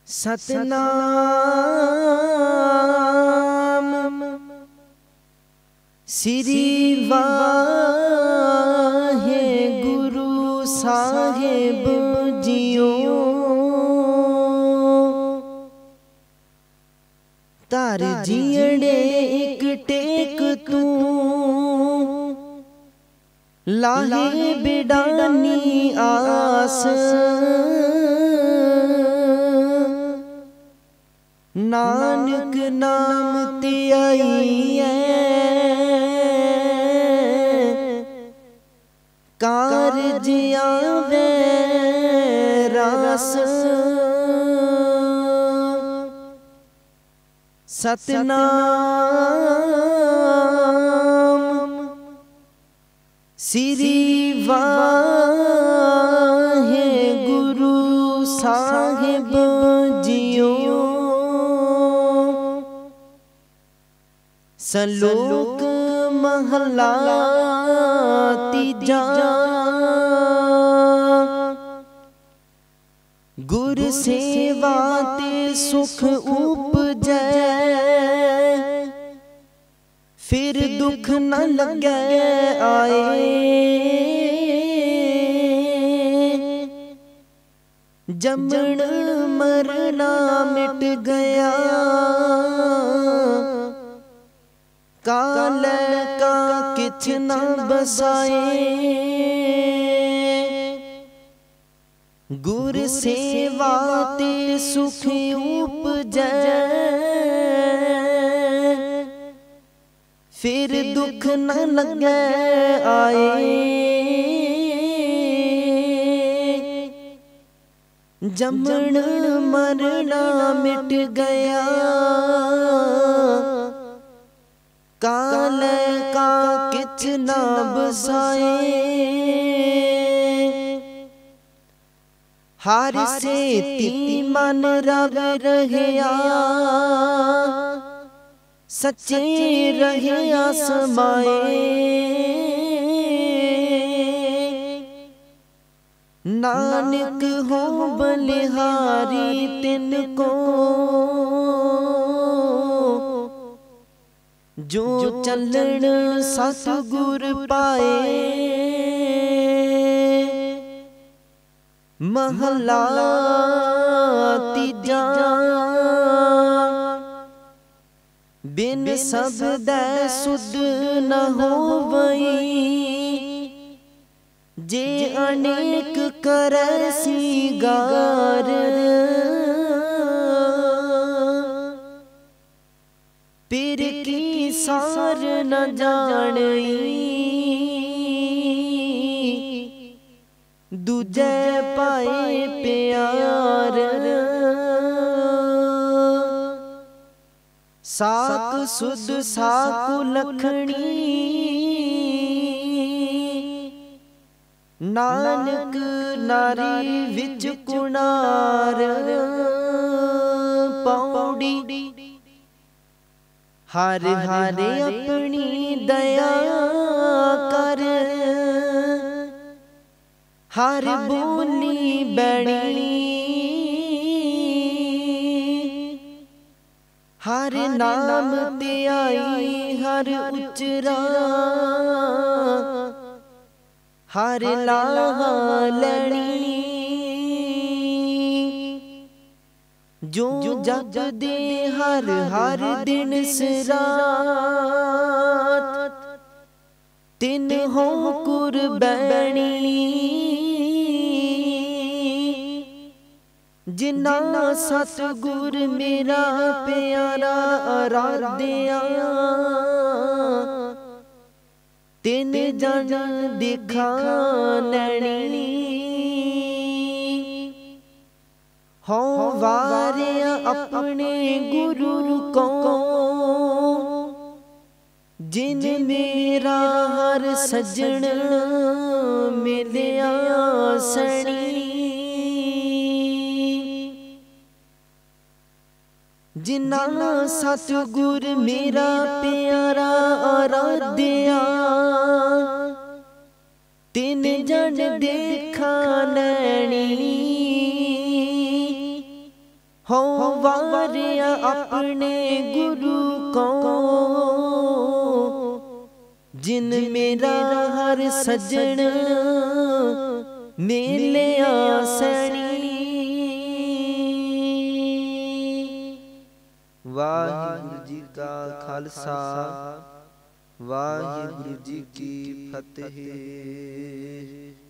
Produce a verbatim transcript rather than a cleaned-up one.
सतनाम श्री वाहेगुरु साहिब जियो। तार जियड़े एक टेक तू लाहे बिडानी आस। नानक नाम ते आई कारज आवे रास। सतनाम श्री वाहेगुरु साहिब जियो। सलोक महला तीजा गुर सेवा ते सुख उपजै। फिर दुख न लगे आए जमन मरना मिट गया। काल का किछ न बसाए गुर सेवा ते सुख उपजै। फिर दुख न लगे आए जमन मरना मिट गया। काल का किछ न बसाए हर से ती मन रव रहया। सच्चे रहया समाए नानक हो बलिहारी तिनको। जो चलन सतगुर पाए महला तीजा बिन शब्द सुध न होवई। जे अनेक करे सिगार पीर की सार न जानई। दूजे पाए प्यार साक सुध साकु लखनी। नानक नारी विच कुनार पौड़ी। हर हर अपनी दया कर हर बोली बैणी। हर नाम ते आई हर उचरा हर लाहा लैनी। जो जग दे हर हर दिन सरात तिन हो कुर्बानी। जिन्ना सतगुर मेरा प्यारा आराध्या। तिन जन दिखा नैनी। हो वारिया अपने गुरु को जिन मेरा हर सजन मिलिया सनी। जिन्ना सतगुर मेरा प्यारा आराध्या। तिन जन देखा नैनी। हो वारिया अपने गुरु को, जिन मेरा हर सजन मेले आसनी। वाहिगुरु जी का खालसा, वाहिगुरु जी की फतेह।